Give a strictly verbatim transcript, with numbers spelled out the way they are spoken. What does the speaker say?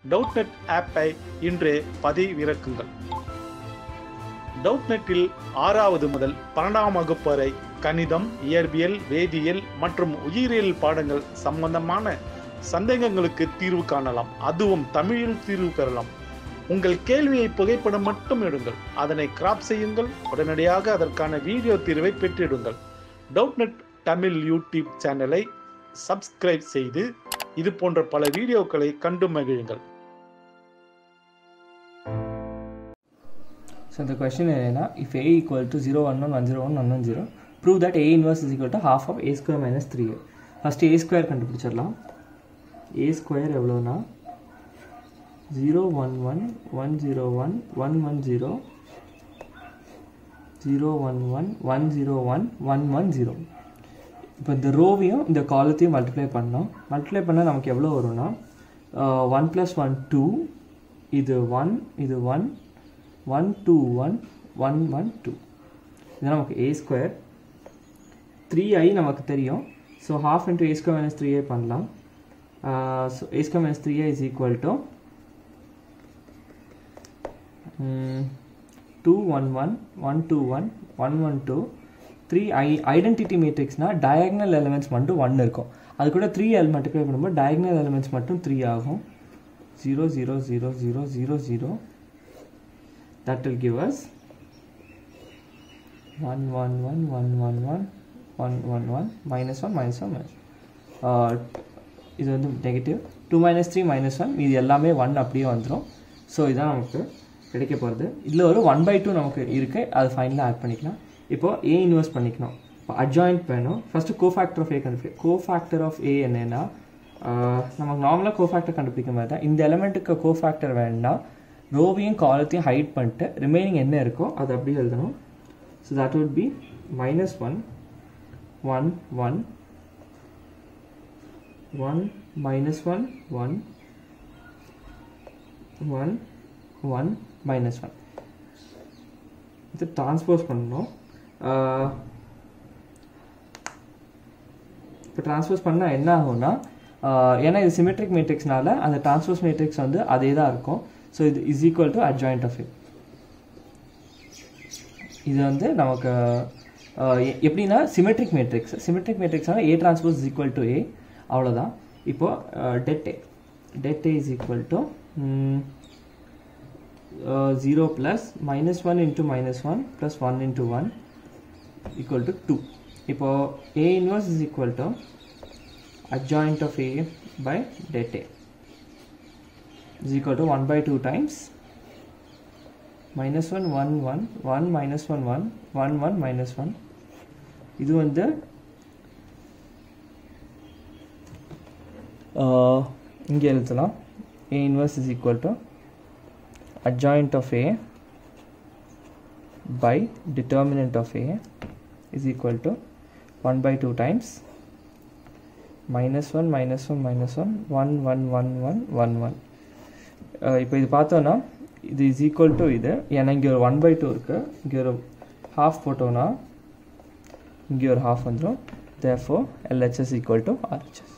டவுட்நெட் ஆப்பை இன்றே பதிவிறக்குங்கள். டவுட்நெட்டில் ஆறாவது முதல் பன்னெண்டாம் வகுப்பு வரை கணிதம், இயற்பியல், வேதியியல் மற்றும் உயிரியல் பாடங்கள் சம்பந்தமான சந்தேகங்களுக்கு தீர்வு காணலாம். அதுவும் தமிழில் தீர்வு பெறலாம். உங்கள் கேள்வியை புகைப்படம் மட்டும் எடுங்கள், அதனை கிராப் செய்யுங்கள், உடனடியாக அதற்கான வீடியோ தீர்வை பெற்றிடுங்கள். டவுட்நெட் தமிழ் யூடியூப் சேனலை சப்ஸ்கிரைப் செய்து இது போன்ற பல வீடியோக்களை கண்டு மகிழுங்கள். So the question is, if A equal to zero, one, one, one, zero, one, one, one, zero, prove that A inverse is equal to half of A square minus three A. First A square கண்டுபிடிச்சிடலாம். A square எவ்வளோனா zero, one, one, one, zero, one, one, one, zero, zero, one, one, one, zero, one, one, one, zero. இப்போ இந்த ரோவையும் இந்த காலத்தையும் multiply பண்ணோம். Multiply பண்ணால் நமக்கு எவ்வளோ வரும்னா ஒன் ப்ளஸ் ஒன் டூ, இது ஒன், இது one, one two one one one two. இது நமக்கு a square. three i நமக்கு தெரியும். So half into a square minus three i பண்ணலாம். Uh, so a square minus three i is equal to um, two one one one two one one one two. three i identity matrix na diagonal elements மட்டும் one இருக்கும். அது கூட three l multiply பண்ணும்போது diagonal elements மட்டும் three ஆகும். zero zero zero zero zero zero. That will give us one one one one one one one one one minus one minus one minus uh இது வந்து negative. two minus three minus one, இது எல்லாமே one அப்படியே வந்துடும். So இதான் நமக்கு கிடைக்க போகிறது. இதில் ஒரு ஒன் பை டூ நமக்கு இருக்குது, அது ஃபைனலாக ஆட் பண்ணிக்கலாம். இப்போது ஏ இன்வெர்ஸ் பண்ணிக்கணும். இப்போ அட்ஜாயிண்ட் வேணும். ஃபஸ்ட்டு கோஃபேக்டர் ஆஃப் ஏ கண்டுபிடிக்கும். கோஃபேக்டர் ஆஃப் ஏ என்னென்னா, நமக்கு நார்மலாக கோஃபேக்டர் கண்டுபிடிக்க மாதிரி தான். இந்த எலமெண்ட்டுக்கு கோஃபேக்டர் வேணும்னா ரோவையும் காலத்தையும் ஹைட் பண்ணிட்டு ரிமைனிங் என்ன இருக்கோ அது அப்படியே எழுதணும். So that would be minus one one one one minus one one one one minus one. இது டிரான்ஸ்போஸ் பண்ணணும். இப்போ டிரான்ஸ்போஸ் பண்ணால் என்ன ஆகும்னா, ஏன்னா இது சிமெட்ரிக் மேட்ரிக்ஸ்னால அந்த டிரான்ஸ்போஸ் மேட்ரிக்ஸ் வந்து அதே தான் இருக்கும். ஸோ இது is equal to adjoint of A. இது வந்து நமக்கு எப்படின்னா சிமெட்ரிக் மேட்ரிக்ஸ். சிமெட்ரிக் மேட்ரிக்ஸ்னால் A transpose is equal to A, அவ்வளோதான். இப்போது det A det A is equal to zero plus minus one into minus one plus one into one equal to two. இப்போது A inverse is equal to adjoint of A by det A is equal to one by two times minus one one one one minus one one one one minus one. இது வந்து இங்கே எழுதலாம். A inverse is equal to adjoint of A by determinant of A is equal to one by two times minus one minus one minus one one one one one one one. இப்போ இது பார்த்தோன்னா இது is equal to இது, ஏன்னா இங்கே ஒரு one by two இருக்குது, இங்கே ஒரு ஹாஃப் போட்டோன்னா இங்கே ஒரு ஹாஃப் வந்துடும். Therefore LHS equal to RHS.